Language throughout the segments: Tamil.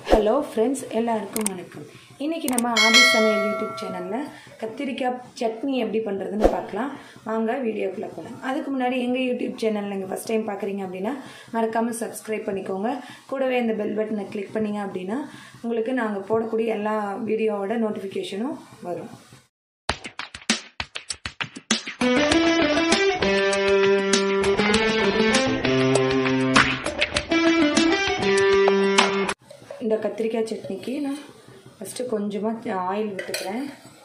ஹலோ ஃப்ரெண்ட்ஸ், எல்லாருக்கும் வணக்கம். இன்றைக்கி நம்ம ஆதி சமையல் யூடியூப் சேனலில் கத்திரிக்காய் சட்னி எப்படி பண்ணுறதுன்னு பார்க்கலாம். வாங்க வீடியோக்குள்ளே போகலாம். அதுக்கு முன்னாடி எங்கள் யூடியூப் சேனலில் நீங்கள் ஃபஸ்ட் டைம் பார்க்குறீங்க அப்படின்னா மறக்காமல் சப்ஸ்கிரைப் பண்ணிக்கோங்க. கூடவே இந்த பெல் பட்டனை கிளிக் பண்ணிங்க அப்படின்னா உங்களுக்கு நாங்கள் போடக்கூடிய எல்லா வீடியோவோட நோட்டிஃபிகேஷனும் வரும். இந்த கத்திரிக்காய் சட்னிக்கு நான் ஃபஸ்ட்டு கொஞ்சமாக ஆயில் விட்டுக்கிறேன்.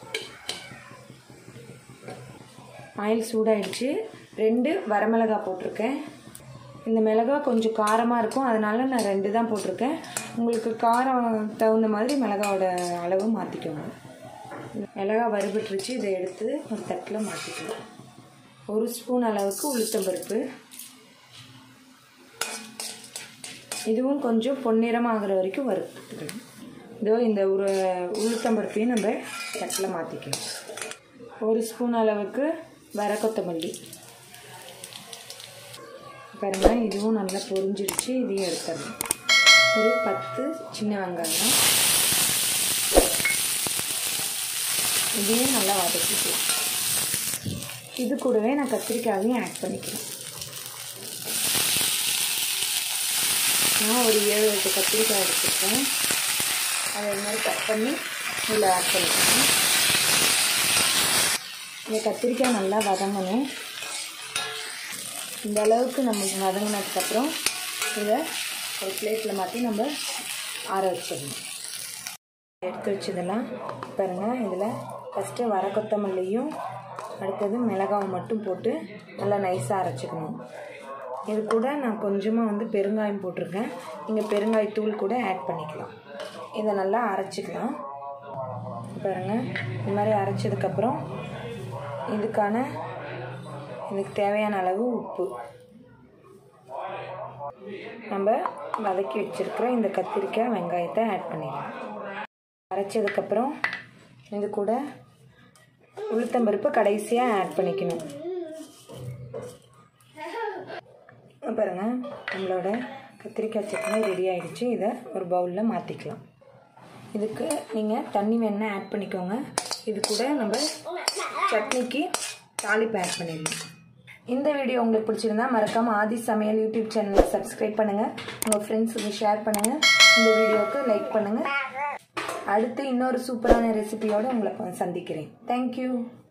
ஆயில் சூடாயிடுச்சு. 2 வரமிளகாய் போட்டிருக்கேன். இந்த மிளகாய் கொஞ்சம் காரமாக இருக்கும், அதனால் நான் 2 தான் போட்டிருக்கேன். உங்களுக்கு காரம் தகுந்த மாதிரி மிளகாவோட அளவு மாற்றிக்கோங்க. மிளகாய் வறுபட்டுருச்சு. இதை எடுத்து ஒரு தட்டில் மாற்றிக்கலாம். 1 ஸ்பூன் அளவுக்கு உளுத்தம்பருப்பு. இதுவும் கொஞ்சம் பொன்னிறமாகிற வரைக்கும் வறுத்துக்கணும். இதோ இந்த ஒரு உளுத்தம்பருப்பையும் நம்ம தட்டில் மாற்றிக்கணும். 1 ஸ்பூன் அளவுக்கு வர கொத்தமல்லி பாருங்கள், இதுவும் நல்லா பொரிஞ்சிருச்சு. இதையும் எடுத்துடணும். ஒரு 10 சின்ன வெங்காயம், இதையும் நல்லா வதக்கிக்கலாம். இது கூடவே நான் கத்திரிக்காயையும் ஆட் பண்ணிக்கிறேன். நான் ஒரு 7-8 கத்திரிக்காய் எடுத்துருக்கேன். அதை மாதிரி கட் பண்ணி இதில் ஆட் பண்ணிக்கிறேன். இந்த கத்திரிக்காய் நல்லா வதங்கணும். இந்த அளவுக்கு நமக்கு வதங்கினதுக்கப்புறம் இதை ஒரு பிளேட்டில் மாற்றி நம்ம ஆற வச்சிடணும். எடுத்து வச்சதெல்லாம் பாருங்கள், இதில் ஃபஸ்ட்டு வர கொத்தமல்லியும் அடுத்தது மிளகாவும் மட்டும் போட்டு நல்லா நைஸாக அரைச்சிக்கணும். இது கூட நான் கொஞ்சமாக பெருங்காயம் போட்டிருக்கேன். நீங்கள் பெருங்காயத்தூள் கூட ஆட் பண்ணிக்கலாம். இதை நல்லா அரைச்சிக்கலாம். பாருங்கள், இந்த மாதிரி அரைச்சதுக்கப்புறம் இதுக்கு தேவையான அளவு உப்பு, நம்ம வதக்கி வச்சுருக்கிற இந்த கத்திரிக்காய் வெங்காயத்தை ஆட் பண்ணிடலாம். அரைச்சதுக்கப்புறம் இது கூட உளுத்தம்பருப்பு கடைசியாக ஆட் பண்ணிக்கணும். பாருங்கள், நம்மளோட கத்திரிக்காய் சட்னி ரெடி ஆகிடுச்சு. இதை ஒரு பவுலில் மாற்றிக்கலாம். இதுக்கு நீங்கள் தண்ணி வேணால் ஆட் பண்ணிக்கோங்க. இது கூட நம்ம சட்னிக்கு தாளிப்பு ஆட் பண்ணிடலாம். இந்த வீடியோ உங்களுக்கு பிடிச்சிருந்தா மறக்காமல் ஆதி சமையல் யூடியூப் சேனலை சப்ஸ்கிரைப் பண்ணுங்கள். உங்கள் ஃப்ரெண்ட்ஸுக்கு ஷேர் பண்ணுங்கள். இந்த வீடியோவுக்கு லைக் பண்ணுங்கள். அடுத்து இன்னொரு சூப்பரான ரெசிபியோடு உங்களை சந்திக்கிறேன். தேங்க்யூ.